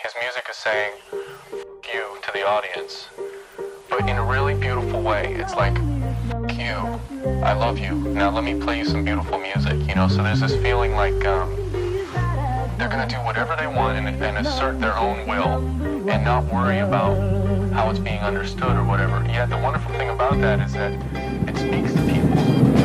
his music is saying "F you" to the audience, but in a really beautiful way. It's like, "F you, I love you. Now let me play you some beautiful music." You know, so there's this feeling like they're gonna do whatever they want and assert their own will and not worry about how it's being understood or whatever. Yet the wonderful thing about that is that it speaks to people.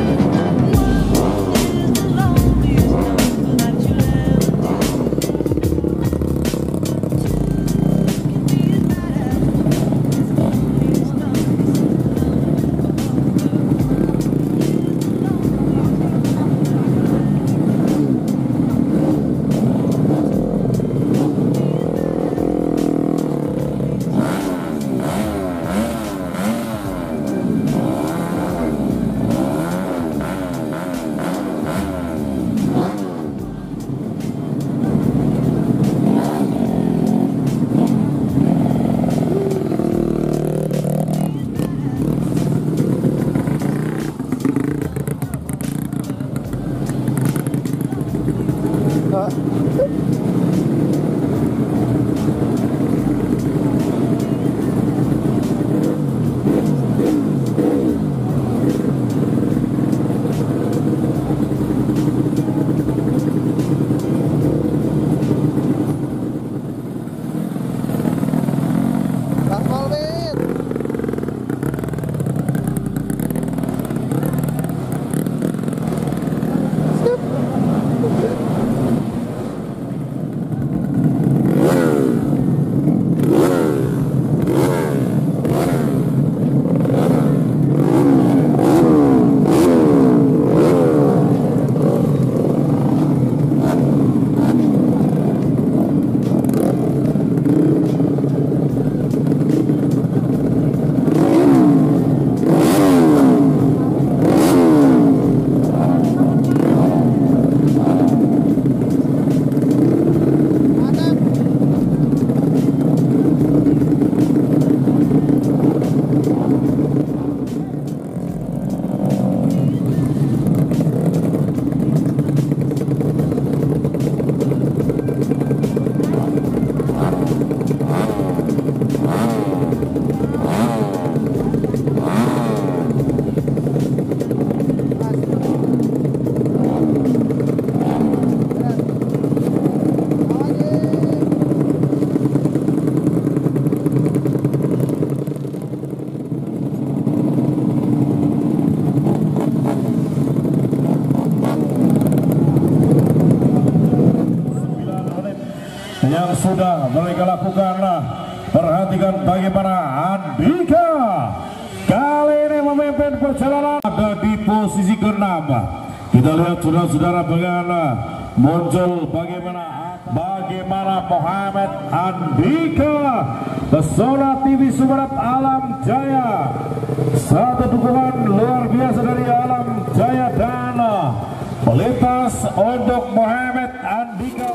Yang sudah mereka lakukanlah, perhatikan bagaimana Andika kali ini memimpin perjalanan ada di posisi ke-6. Kita lihat saudara-saudara bagaimana muncul bagaimana Muhammad Andika pesona TV Sumerat Alam Jaya. Satu dukungan luar biasa dari Alam Jaya dan melintas untuk Muhammad Andika.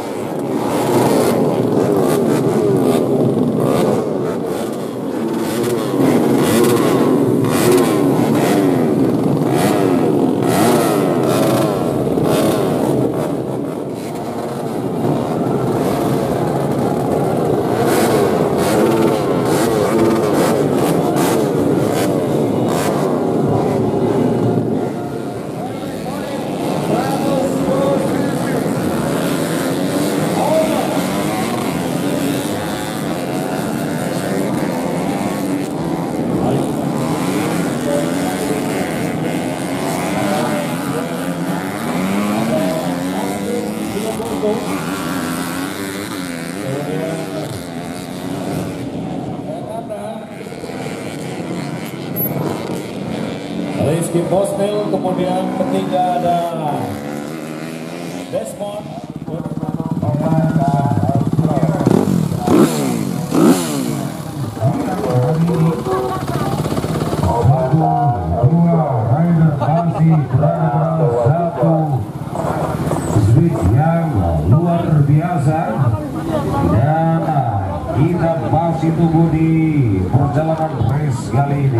Rizky Bosnil, kemudian ketiga ada Desmond. Yang luar biasa dan kita masih tunggu di perjalanan race kali ini.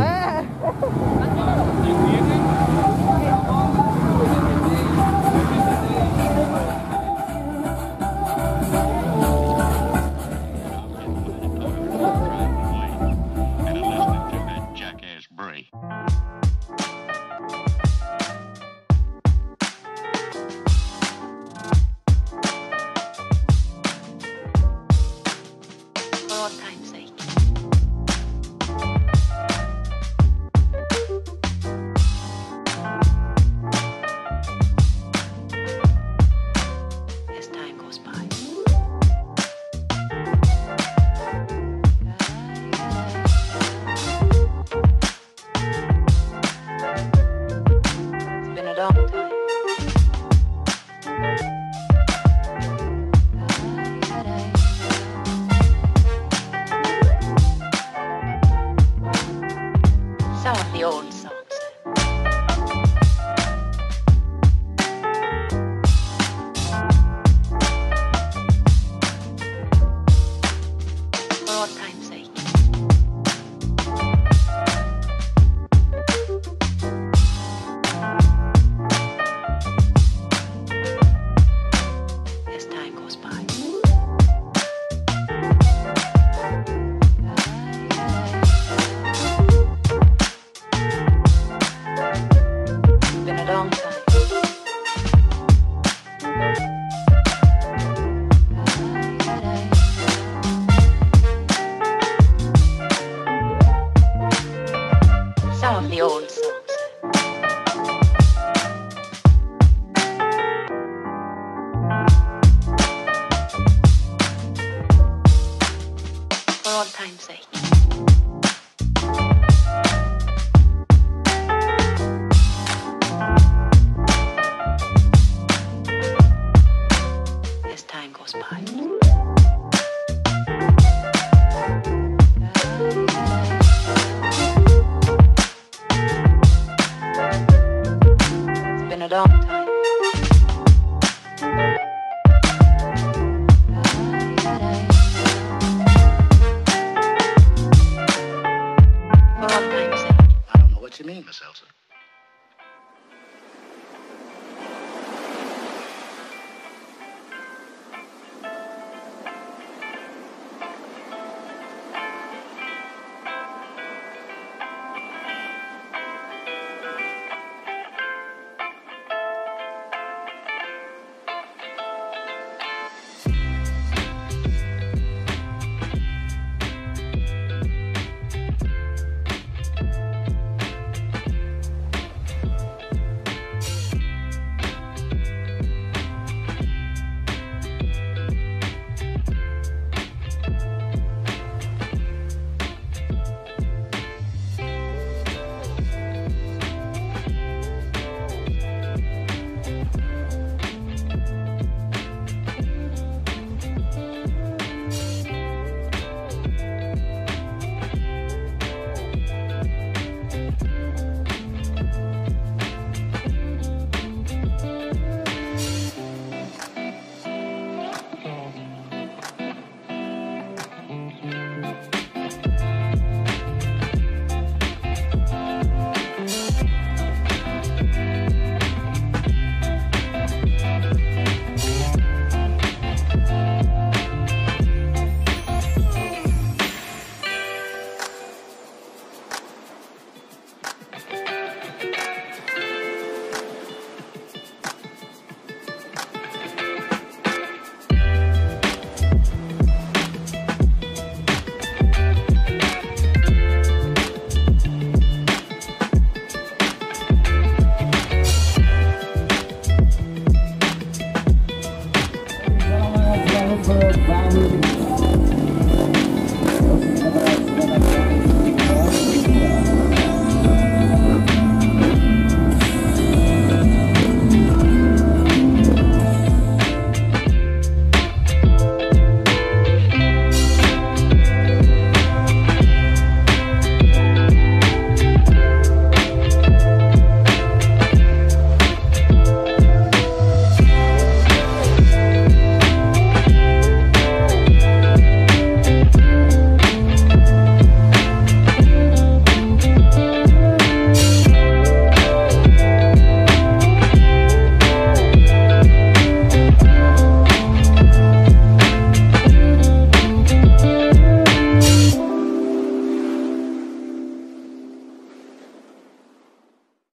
old time's sake. As time goes by. It's been a long time. I don't know what you mean, Miss Elsa. Selamat selalu berbangun.